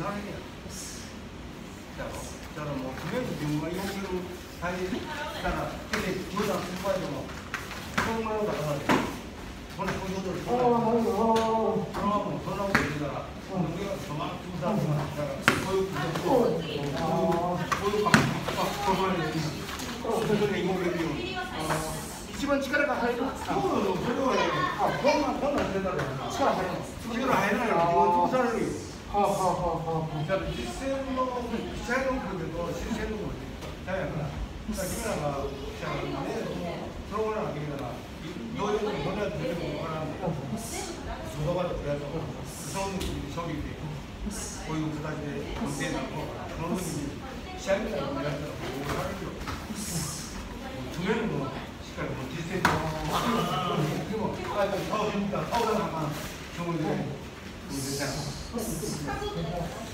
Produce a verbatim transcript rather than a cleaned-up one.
사람이야. 자, 자, 뭐 분명히 경우가 용기로 다니 있잖아. 근데 둘다 공부하지 뭐. 공부하고 나가서 돈을 돈을 돈을 돈하고 돈하고 되잖아. 우리가 저만 두 사람만 하다가 보육 보육 보육 막 그만해. 그래서 이공백이 집안 치과가 하이로. 그거는 그거는 아 돈만 돈만 안 된다고. 치과 하이로. 치과를 하이로 이거 두 사람이. 하하하하. 자, 시스템도 시스템도 그런데도 시스템도 뭐지? 자야가. 자, 기나가 자, 들어오는 아기잖아. 너희들 너네 되는 거랑 조사가 그래서 그런 저기 보이고 그다음에 건대 나고 그런 분이 시험이 나고 그래서 뭐 하는 거. 두 명은 뭐 시간 뭐 디스텐트 그리고 아까 더 됩니다. 더가 아마 좋은데. そうですね。